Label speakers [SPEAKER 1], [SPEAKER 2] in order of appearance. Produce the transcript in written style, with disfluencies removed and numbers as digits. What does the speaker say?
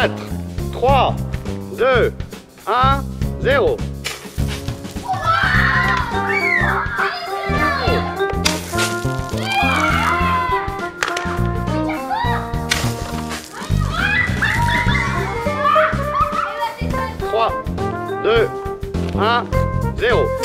[SPEAKER 1] 4, 3, 2, 1, 0. Trois, deux, un, zéro.